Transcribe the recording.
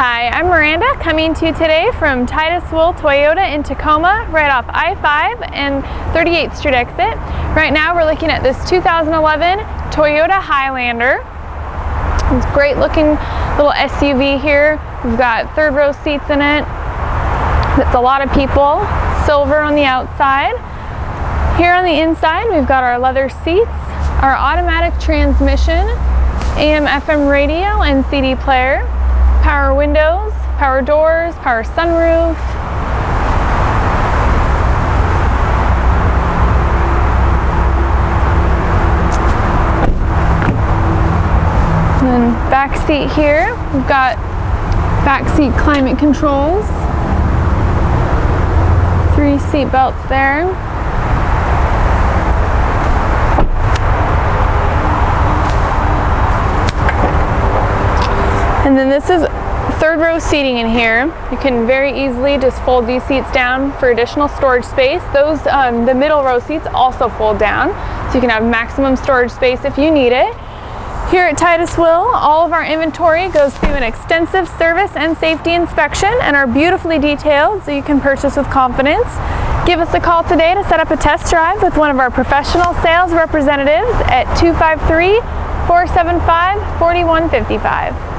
Hi, I'm Miranda coming to you today from Titus-Will Toyota in Tacoma, right off I-5 and 38th Street exit. Right now we're looking at this 2011 Toyota Highlander. It's a great looking little SUV here. We've got third row seats in it. That's a lot of people. Silver on the outside. Here on the inside we've got our leather seats, our automatic transmission, AM/FM radio and CD player, power windows, power doors, power sunroof. And then back seat here, we've got back seat climate controls, 3 seat belts there. And then this is third row seating in here. You can very easily just fold these seats down for additional storage space. Those, the middle row seats also fold down, so you can have maximum storage space if you need it. Here at Titus-Will, all of our inventory goes through an extensive service and safety inspection and are beautifully detailed so you can purchase with confidence. Give us a call today to set up a test drive with one of our professional sales representatives at 253-475-4155.